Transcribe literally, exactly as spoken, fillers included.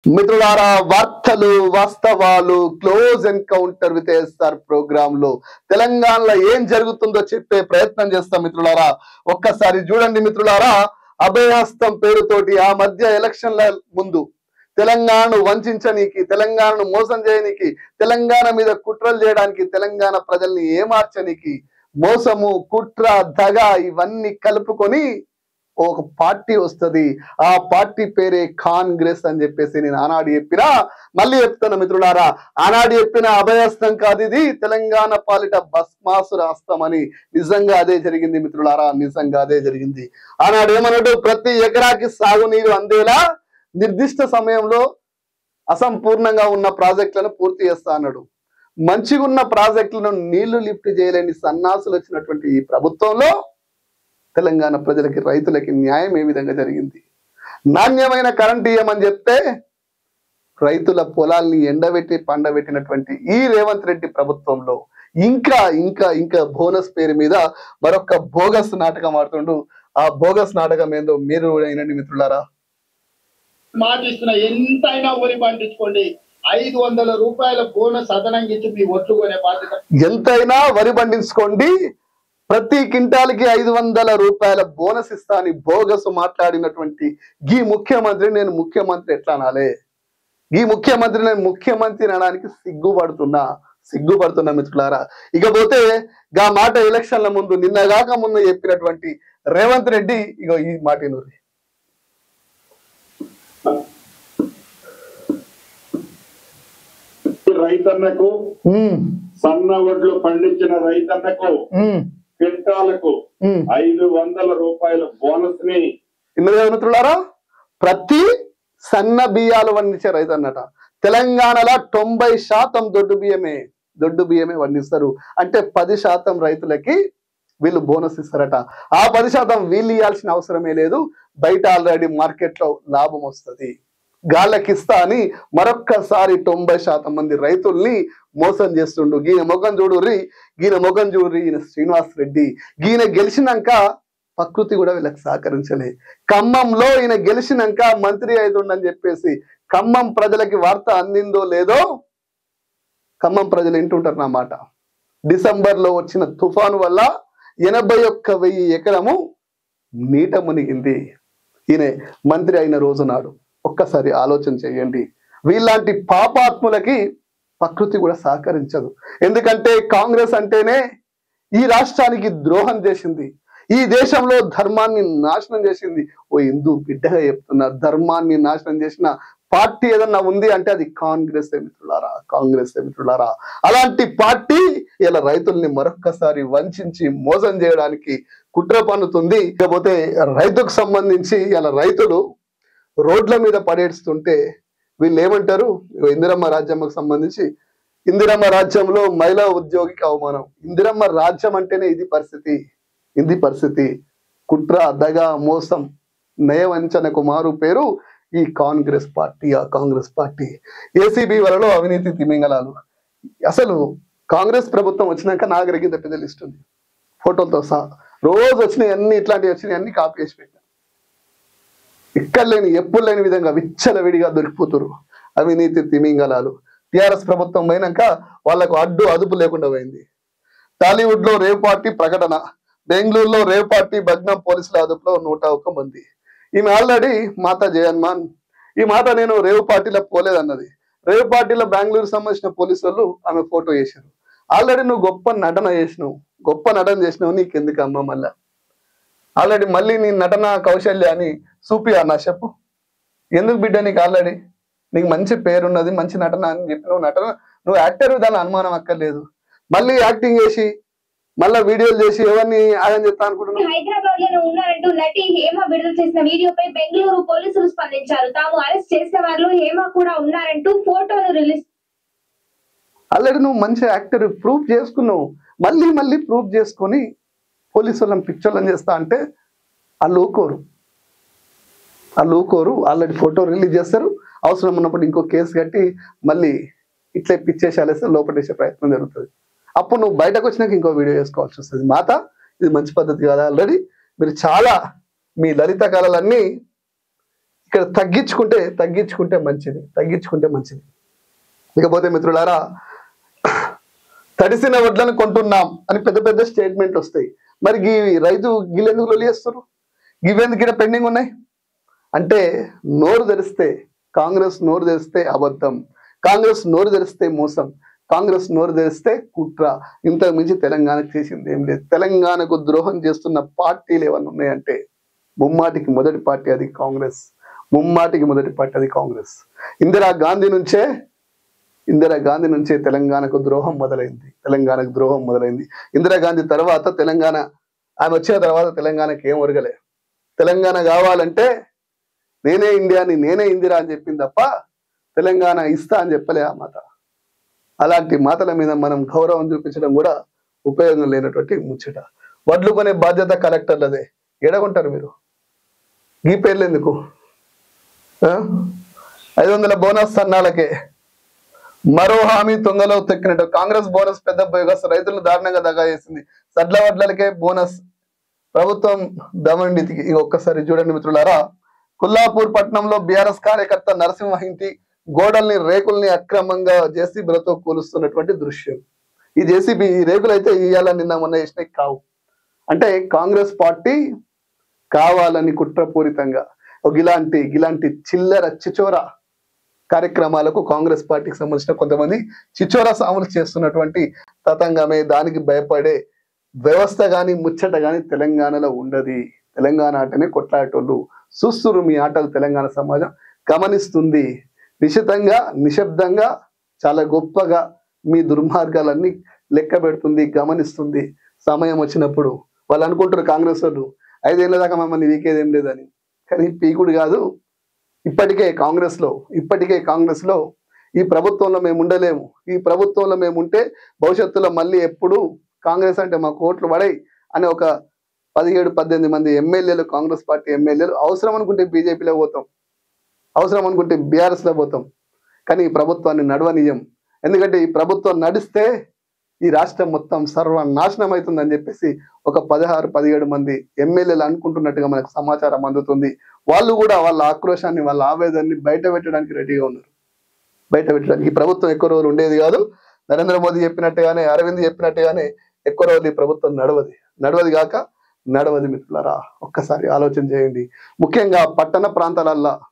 మిత్రులారా, వార్తలు వాస్తవాలు close encounter with SR program లో తెలంగాణలో ఏం జరుగుతుందో చెప్పే ప్రయత్నం చేస్తాం. మిత్రులారా, ఒక్కసారి చూడండి. మిత్రులారా, అభయహస్తం పేరుతోటి ఆ మధ్య ఎలక్షన్ల ముందు తెలంగాణను వంచనీకి, తెలంగాణను మోసం చేయనికి, తెలంగాణ మీద కుట్రలు చేయడానికి, తెలంగాణ ప్రజల్ని ఏమార్చనికి మోసము, కుట్ర, దగ ఇవన్నీ కలుపుకొని ఒక పార్టీ వస్తుంది. ఆ పార్టీ పేరే కాంగ్రెస్ అని చెప్పేసి నేను ఆనాడు చెప్పినా, మళ్ళీ చెప్తాను మిత్రులారా. ఆనాడు చెప్పిన అభయహస్తం కాదు ఇది, తెలంగాణ పాలిట భస్మాసుర హస్తం అని. నిజంగా అదే జరిగింది మిత్రులారా, నిజంగా అదే జరిగింది. ఆనాడు ఏమన్నాడు, ప్రతి ఎకరాకి సాగునీరు అందేలా నిర్దిష్ట సమయంలో అసంపూర్ణంగా ఉన్న ప్రాజెక్టులను పూర్తి చేస్తా అన్నాడు. మంచిగా ఉన్న ప్రాజెక్టులను నీళ్లు లిఫ్ట్ చేయలేని సన్నాసులు వచ్చినటువంటి ఈ ప్రభుత్వంలో తెలంగాణ ప్రజలకి, రైతులకి న్యాయం ఏ విధంగా జరిగింది? నాణ్యమైన కరెంట్ ఇయ్యమని చెప్తే రైతుల పొలాల్ని ఎండబెట్టి పండబెట్టినటువంటి ఈ రేవంత్ రెడ్డి ప్రభుత్వంలో ఇంకా ఇంకా ఇంకా బోనస్ పేరు మీద మరొక బోగస్ నాటకం ఆడుతుండు. ఆ బోగస్ నాటకం ఏందో మీరు అయినండి మిత్రులారా. మాటిస్తున్నా, ఎంతైనా వరి పండించుకోండి, ఐదు వందల రూపాయల బోనస్ అదనంగా ఇచ్చి మీ ఒట్లు కొనే బాధ్యత. ఎంతైనా వరి పండించుకోండి, ప్రతి క్వింటాల్కి ఐదు వందల రూపాయల బోనస్ ఇస్తా అని బోగస్ మాట్లాడినటువంటి ఈ ముఖ్యమంత్రి నేను ముఖ్యమంత్రి ఎట్లా అనాలే? ఈ ముఖ్యమంత్రి నేను ముఖ్యమంత్రి అనడానికి సిగ్గుపడుతున్నా సిగ్గుపడుతున్నా మిత్రులారా. ఇకపోతే గా మాట ఎలక్షన్ల ముందు, నిన్నగాక ముందు చెప్పినటువంటి రేవంత్ రెడ్డి ఇగో ఈ మాట నూరి రైతన్నకు, సన్న వడ్లు పండించిన రైతన్నకు క్వింటాలకు ఐదు వందల రూపాయల బోనస్ ని మిత్రులారా, ప్రతి సన్న బియ్యాలు పండించే రైతు అన్నట తెలంగాణలో తొంభై శాతం దొడ్డు బియ్యమే దొడ్డు బియ్యమే పండిస్తారు. అంటే పది శాతం రైతులకి వీళ్ళు బోనస్ ఇస్తారట. ఆ పది శాతం వీళ్ళు ఇవ్వాల్సిన అవసరమే లేదు, బయట ఆల్రెడీ మార్కెట్ లో లాభం వస్తుంది. గాళ్ళకిస్తా అని మరొక్కసారి తొంభై శాతం మంది రైతుల్ని మోసం చేస్తుండు. గీన మొఖం చూడుర్రి, గీన మొఖం చూడుర్రి, ఈయన శ్రీనివాస్ రెడ్డి. గీన గెలిచినాక ప్రకృతి కూడా వీళ్ళకి సహకరించలే. ఖమ్మంలో ఈయన గెలిచినాక మంత్రి అవుతుండని చెప్పేసి ఖమ్మం ప్రజలకి వార్త అందిందో లేదో, ఖమ్మం ప్రజలు వింటుంటారు నా మాట. డిసెంబర్ లో వచ్చిన తుఫాను వల్ల ఎనభై ఒక్క వెయ్యి ఎకరము నీట మునిగింది ఈయన మంత్రి అయిన రోజు నాడు. ఒక్కసారి ఆలోచన చేయండి. వీళ్ళంటి పాపాత్ములకి ప్రకృతి కూడా సహకరించదు. ఎందుకంటే కాంగ్రెస్ అంటేనే ఈ రాష్ట్రానికి ద్రోహం చేసింది, ఈ దేశంలో ధర్మాన్ని నాశనం చేసింది. ఓ హిందూ బిడ్డగా చెప్తున్నా, ధర్మాన్ని నాశనం చేసిన పార్టీ ఏదన్నా ఉంది అంటే అది కాంగ్రెస్ మిత్రులారా, కాంగ్రెస్ మిత్రులారా. అలాంటి పార్టీ ఇలా రైతుల్ని మరొక్కసారి వంచి మోసం చేయడానికి కుట్ర పన్నుతుంది. ఇకపోతే రైతుకు సంబంధించి ఇలా రైతులు రోడ్ల మీద పడేస్తుంటే వీళ్ళు ఏమంటారు, ఇందిరమ్మ రాజ్యంకు సంబంధించి ఇందిరమ్మ రాజ్యంలో మహిళా ఉద్యోగికి అవమానం. ఇందిరమ్మ రాజ్యం అంటేనే ఇది పరిస్థితి, ఇది పరిస్థితి. కుట్ర, దగ, మోసం, నయవంచనకు మారు పేరు ఈ కాంగ్రెస్ పార్టీ. ఆ కాంగ్రెస్ పార్టీ ఏసీబీ వలలో అవినీతి తిమింగలాలు. అసలు కాంగ్రెస్ ప్రభుత్వం వచ్చినాక నాగరికత పెద్ద లిస్ట్ ఉంది, ఫోటోలతో సహా. రోజు వచ్చినాయి అన్ని, ఇట్లాంటివి వచ్చినాయి అన్ని కాపీ చేసి పెట్టాను. ఇక్కడ లేని ఎప్పుడు లేని విధంగా విచ్చలవిడిగా దొరికిపోతురు అవినీతి తిమింగలాలు. టిఆర్ఎస్ ప్రభుత్వం పోయినాక వాళ్లకు అడ్డు అదుపు లేకుండా పోయింది. టాలీవుడ్ లో రేవ్ పార్టీ ప్రకటన, బెంగళూరులో రేవ్ పార్టీ భగ్నం, పోలీసుల అదుపులో నూట ఒక్క మంది. ఈమె ఆల్రెడీ మాతా జయన్మాన్ ఈ మాట నేను రేవ్ పార్టీలో పోలేదన్నది. రేవ్ పార్టీలో బెంగళూరు సంబంధించిన పోలీసు వాళ్ళు ఆమె ఫోటో చేశారు. ఆల్రెడీ నువ్వు గొప్ప నటన చేసినావు, గొప్ప నటన చేసినావు, నీకెందుకు అమ్మ మళ్ళా ఆల్రెడీ మళ్ళీ నీ నటన కౌశల్య అని చూపి అన్న చెప్పు. ఎందుకు బిడ్డ, నీకు ఆల్రెడీ నీకు మంచి పేరున్నది, మంచి నటన అని చెప్పి నువ్వు నటన నువ్వు యాక్టర్, దాని అనుమానం అక్కర్లేదు. మళ్ళీ యాక్టింగ్ చేసి మళ్ళీ వీడియోలు చేసి ఎవరిని ఆయన చెప్తా అనుకుంటున్నావు? హైదరాబాద్ లో ఉన్నారంటూ నటి హేమ విడుదల చేసిన వీడియోపై బెంగళూరు పోలీసులు స్పందించారు. తాము అరెస్ట్ చేసిన వారిలో హేమ కూడా ఉన్నారంటూ ఫోటోలు రిలీజ్. ఆల్రెడీ నువ్వు మంచి యాక్టర్ ప్రూఫ్ చేసుకున్నావు, మళ్ళీ మళ్ళీ ప్రూఫ్ చేసుకొని పోలీసు వాళ్ళని పిక్చర్లను చేస్తా అంటే వాళ్ళు ఊకోరు, వాళ్ళు ఊకోరు. ఆల్రెడీ ఫోటో రిలీజ్ చేస్తారు, అవసరం ఉన్నప్పుడు ఇంకో కేసు కట్టి మళ్ళీ ఇట్లా పిచ్చేసేస్తే లోపటేసే ప్రయత్నం జరుగుతుంది. అప్పుడు నువ్వు బయటకు వచ్చినాక ఇంకో వీడియో చేసుకోవాల్సి వస్తుంది. మాత, ఇది మంచి పద్ధతి కదా. ఆల్రెడీ మీరు చాలా మీ లలిత కళలన్నీ ఇక్కడ తగ్గించుకుంటే తగ్గించుకుంటే మంచిది తగ్గించుకుంటే మంచిది ఇకపోతే మిత్రులారా, తడిసిన వడ్లను కొంటున్నాం అని పెద్ద పెద్ద స్టేట్మెంట్ వస్తాయి. మరి ఈ రైతు గిల్లెందుకు లొలియేస్తారు? గివెందుకు ఇక్కడ పెండింగ్ ఉన్నాయి అంటే, నోరు తెరిస్తే కాంగ్రెస్ నోరు తెరిస్తే అబద్ధం, కాంగ్రెస్ నోరు తెరిస్తే మోసం, కాంగ్రెస్ నోరు తెరిస్తే కుట్ర. ఇంతకు మించి తెలంగాణకు చేసింది ఏం లేదు. తెలంగాణకు ద్రోహం చేస్తున్న పార్టీలు ఏమన్నా ఉన్నాయంటే ముమ్మాటికి మొదటి పార్టీ అది కాంగ్రెస్. ముమ్మాటికి మొదటి పార్టీ అది కాంగ్రెస్. ఇందిరా గాంధీ నుంచే ఇందిరా గాంధీ నుంచే తెలంగాణకు ద్రోహం మొదలైంది. తెలంగాణకు ద్రోహం మొదలైంది. ఇందిరా గాంధీ తర్వాత తెలంగాణ, ఆమె వచ్చిన తర్వాత తెలంగాణకి ఏం ఒరగలే. తెలంగాణ కావాలంటే నేనే ఇండియాని, నేనే ఇందిరా అని చెప్పింది తప్ప తెలంగాణ ఇస్తా అని చెప్పలే ఆ మాత. అలాంటి మాటల మీద మనం గౌరవం చూపించడం కూడా ఉపయోగం లేనటువంటి ముచ్చట. వడ్లు కొనే బాధ్యత కలెక్టర్లదే. ఎడగొంటారు మీరు? ఈ పేర్లు ఎందుకు? ఐదు వందల బోనస్ సన్నాలకే మరో హామీ తొంగలో తొక్కినట్టు. కాంగ్రెస్ బోనస్ పెద్ద బోగస్, రైతులను దారుణంగా దగా చేసింది. సడ్ల వడ్లకే బోనస్, ప్రభుత్వం దమండితికి. ఇక ఒక్కసారి చూడండి మిత్రులారా, కొల్లాపూర్ పట్టణంలో బీఆర్ఎస్ కార్యకర్త నరసింహ ఇంటి గోడల్ని రేకుల్ని అక్రమంగా జేసీబీలతో కూలుస్తున్నటువంటి దృశ్యం. ఈ జేసీబీ ఈ రేకులు అయితే ఇవాళ నిన్న మొన్న వేసినవి కావు. అంటే కాంగ్రెస్ పార్టీ కావాలని కుట్రపూరితంగా ఇలాంటి ఇలాంటి చిల్లర చిచోర కార్యక్రమాలకు కాంగ్రెస్ పార్టీకి సంబంధించిన కొంతమంది చిచోర సాములు చేస్తున్నటువంటి తతంగమే. దానికి భయపడే వ్యవస్థ గాని ముచ్చట గాని తెలంగాణలో ఉండదు. తెలంగాణ ఆటనే కొట్లాటోళ్ళు చూస్తురు. మీ ఆటలు తెలంగాణ సమాజం గమనిస్తుంది. నిశితంగా నిశ్శబ్దంగా చాలా గొప్పగా మీ దుర్మార్గాలన్నీ లెక్క పెడుతుంది, గమనిస్తుంది. సమయం వచ్చినప్పుడు వాళ్ళు అనుకుంటారు కాంగ్రెస్ వాళ్ళు ఐదేళ్ల దాకా మమ్మల్ని వీకేదేం లేదని. కానీ పీకుడు కాదు. ఇప్పటికే కాంగ్రెస్ లో ఇప్పటికే కాంగ్రెస్ లో ఈ ప్రభుత్వంలో మేము ఉండలేము. ఈ ప్రభుత్వంలో మేము ఉంటే భవిష్యత్తులో మళ్ళీ ఎప్పుడు కాంగ్రెస్ అంటే మాకు ఓట్లు పడాయి అనే ఒక పదిహేడు పద్దెనిమిది మంది ఎమ్మెల్యేలు, కాంగ్రెస్ పార్టీ ఎమ్మెల్యేలు అవసరం అనుకుంటే బీజేపీలో పోతాం, అవసరం అనుకుంటే బీఆర్ఎస్ లో పోతాం. కానీ ఈ ప్రభుత్వాన్ని నడవనీయం. ఎందుకంటే ఈ ప్రభుత్వం నడిస్తే ఈ రాష్ట్రం మొత్తం సర్వనాశనం అవుతుందని చెప్పేసి ఒక పదహారు పదిహేడు మంది ఎమ్మెల్యేలు అనుకుంటున్నట్టుగా మనకు సమాచారం అందుతుంది. వాళ్ళు కూడా వాళ్ళ ఆక్రోశాన్ని, వాళ్ళ ఆవేదనని బయట పెట్టడానికి రెడీగా ఉన్నారు. బయట పెట్టడానికి ఈ ప్రభుత్వం ఎక్కువ రోజులు ఉండేది కాదు. నరేంద్ర మోదీ చెప్పినట్టుగానే, అరవింద్ చెప్పినట్టుగానే ఎక్కువ రోజులు ఈ ప్రభుత్వం నడవది. నడవది కాక నడవది మిత్రులారా. ఒక్కసారి ఆలోచన చేయండి. ముఖ్యంగా పట్టణ ప్రాంతాలల్లో